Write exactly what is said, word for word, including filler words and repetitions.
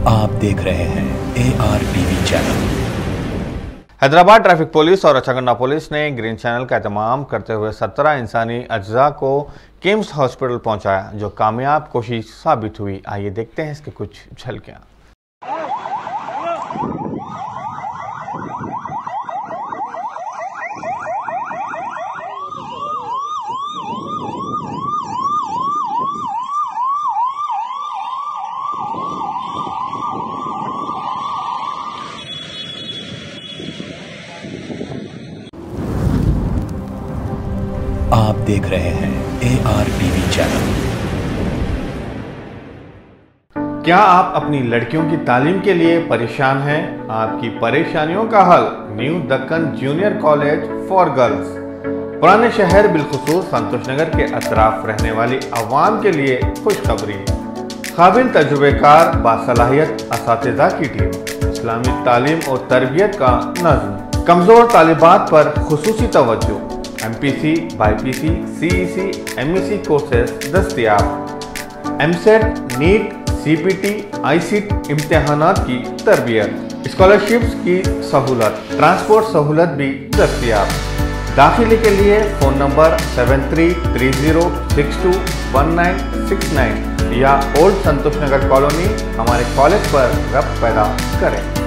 आप देख रहे हैं A R TV channel. Hyderabad traffic police और अच्छागंडा पुलिस ने ग्रीन चैनल का एहतमाम करते हुए सत्रह इंसानी अज्जा को किम्स हॉस्पिटल पहुंचाया, जो कामयाब कोशिश साबित हुई। आइए देखते हैं इसके कुछ झलकियां। आप देख रहे हैं ए आर टीवी चैनल। क्या आप अपनी लड़कियों की तालीम के लिए परेशान हैं? आपकी परेशानियों का हल new Deccan junior college for girls, पुराने शहर बिलखुसूस संतोष नगर के अतराफ रहने वाली आवाम के लिए खुशखबरी। काबिल तजुर्बेकार बासलाहियत असातिज़ा की टीम, इस्लामी तालीम और तरबियत का नज़्म, कमज़ोर तालिबात पर खुसूसी तवज्जो, M P C, Bi P C, C E C, M E C courses दस्तयाब, EAMCET, NEET, C P T, I C T इम्तिहानात की तरबियत, स्कॉलरशिप्स की सहूलत, ट्रांसपोर्ट सहूलत भी दस्तयाब। दाखिले के लिए phone number seven three three zero six two one nine six nine या ओल्ड संतोष नगर कॉलोनी हमारे कॉलेज पर रब्त पैदा करें।